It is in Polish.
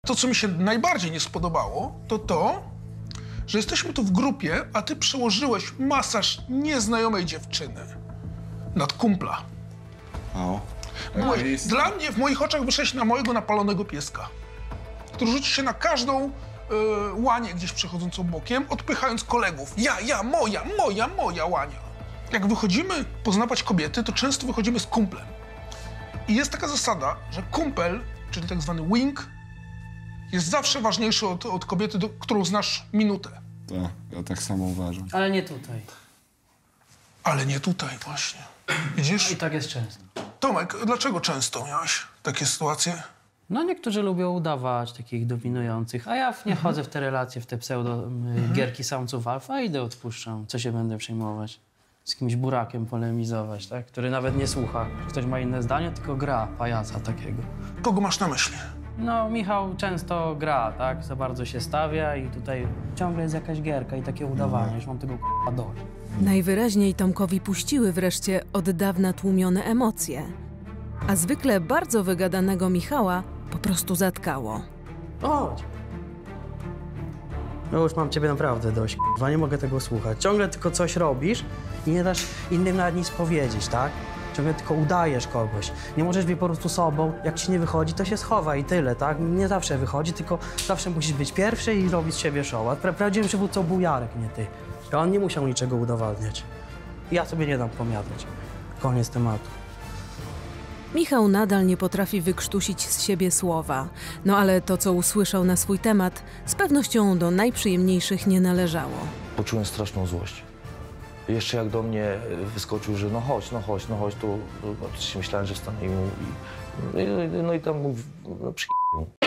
To, co mi się najbardziej nie spodobało, to to, że jesteśmy tu w grupie, a ty przełożyłeś masaż nieznajomej dziewczyny nad kumpla. O. Dla mnie, w moich oczach, wyszedłeś na mojego napalonego pieska, który rzuci się na każdą łanię gdzieś przechodzącą bokiem, odpychając kolegów. Moja łania. Jak wychodzimy poznawać kobiety, to często wychodzimy z kumplem. I jest taka zasada, że kumpel, czyli tak zwany wing, jest zawsze ważniejszy od kobiety, którą znasz minutę. Tak, ja tak samo uważam. Ale nie tutaj. Ale nie tutaj właśnie. Widzisz? I tak jest często. Tomek, dlaczego często miałeś takie sytuacje? No niektórzy lubią udawać takich dominujących, a ja nie chodzę w te relacje, w te gierki samców alfa, idę odpuszczam. Co się będę przejmować? Z kimś burakiem polemizować, tak? Który nawet nie słucha. Ktoś ma inne zdanie, tylko gra pajaca takiego. Kogo masz na myśli? No, Michał często gra, tak? Za bardzo się stawia i tutaj ciągle jest jakaś gierka i takie udawanie. Już mam tego k***a dość. Najwyraźniej Tomkowi puściły wreszcie od dawna tłumione emocje. A zwykle bardzo wygadanego Michała po prostu zatkało. Chodź. No już mam ciebie naprawdę dość, k***a, nie mogę tego słuchać. Ciągle tylko coś robisz i nie dasz innym nawet nic powiedzieć, tak? Ciągle tylko udajesz kogoś. Nie możesz być po prostu sobą. Jak ci nie wychodzi, to się schowa i tyle, tak? Nie zawsze wychodzi, tylko zawsze musisz być pierwszy i robić z siebie show. A prawdziwym przywódcą był Jarek, nie ty. A on nie musiał niczego udowadniać. Ja sobie nie dam pomiatać. Koniec tematu. Michał nadal nie potrafi wykrztusić z siebie słowa. No ale to, co usłyszał na swój temat, z pewnością do najprzyjemniejszych nie należało. Poczułem straszną złość. Jeszcze jak do mnie wyskoczył, że no chodź, to oczywiście myślałem, że wstanę i no i tam mu no,